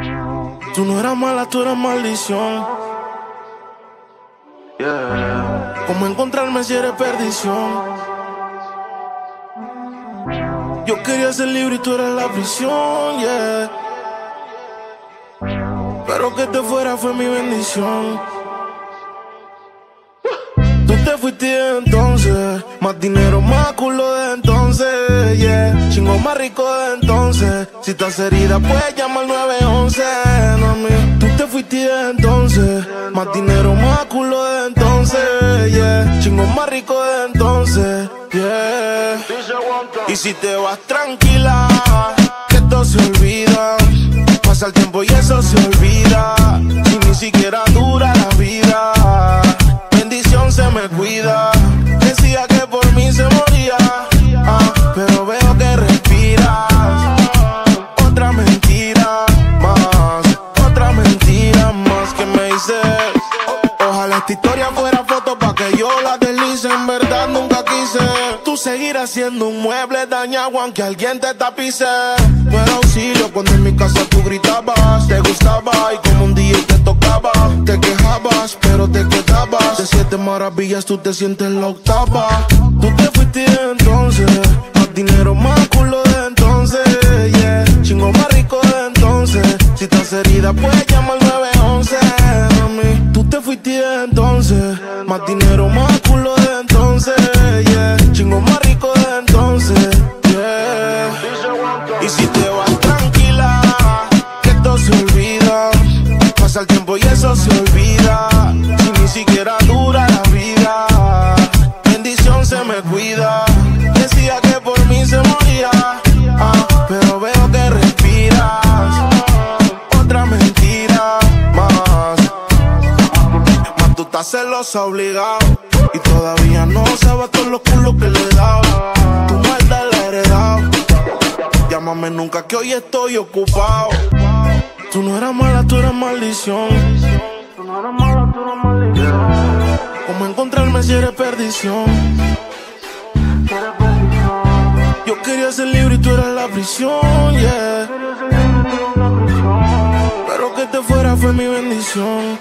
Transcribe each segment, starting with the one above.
Tú no eras mala, tú eras maldición. Yeah. ¿Cómo encontrarme si eres perdición? Yo quería ser libre y tú eras la prisión, yeah. Pero que te fuera fue mi bendición. Tú te fuiste entonces, más dinero, más culo de entonces, yeah. Chingo más rico de entonces. Si estás herida, puedes llamar al 911, mami. Tú te fuiste entonces, más dinero, más culo de entonces, yeah. Chingo más rico de entonces, yeah. Y si te vas tranquila, que esto se olvida. Pasa el tiempo y eso se olvida. Si ni siquiera dura la vida, bendición se me cuida. Decía que por mí se moría, pero veo que respiras. Otra mentira más que me dices. Ojalá esta historia fuera foto pa' que yo la deslice. En verdad nunca quise tú seguir haciendo un mueble dañado aunque alguien te tapice. No era auxilio cuando en mi casa tú gritabas. Te gustaba y como un día te tocaba. Te quejabas pero te quedabas. De 7 maravillas tú te sientes la octava. Tú te fuiste entonces, más dinero, más culo de entonces, yeah. Chingo más rico de entonces. Si estás herida puedes llamar al 911, mami. Tú te fuiste entonces, más dinero, más culo de entonces, yeah. Chingo más rico de entonces, yeah. Y si te vas tranquila, que esto se olvida. Pasa el tiempo y eso se olvida. Si ni siquiera dura la vida, bendición se me cuida. Decía que por mí se moría, pero veo que respiras. Otra mentira más tú estás celosa obligado. Y todavía no sabes todos los culos que le he dado. Tu maldad la he heredado. Llámame nunca que hoy estoy ocupado. Tú no eras mala, tú eras maldición. Tú no eres mala, tú eres maldición. ¿Cómo encontrarme si eres perdición? Eres perdición. Yo quería ser libre y tú eras la prisión, yeah. Quería ser libre, tú eres la prisión. Pero que te fuera fue mi bendición.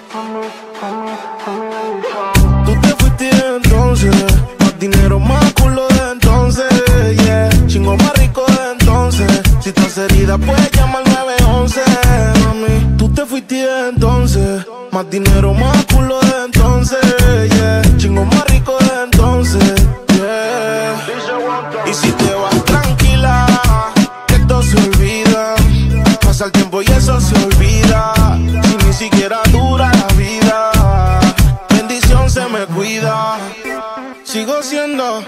Con mi bendición. Tú te fuiste entonces, más dinero, más culo de entonces, yeah. Chingo más rico de entonces. Si estás herida puedes llamar al 911, mami. Tú te fuiste entonces, más dinero, más culo de entonces, yeah. Chingo más rico de entonces, yeah. Y si te vas tranquila, que esto se olvida. Pasa el tiempo y eso se olvida. Si ni siquiera dura la vida, bendición se me cuida. Sigo siendo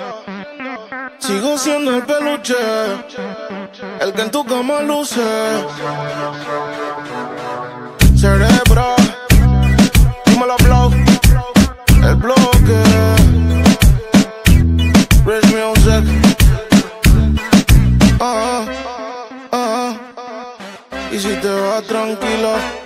el peluche, el que en tu cama luce. Cerebro, dímelo blow, el bloque. Rich Music. Y si te vas tranquilo.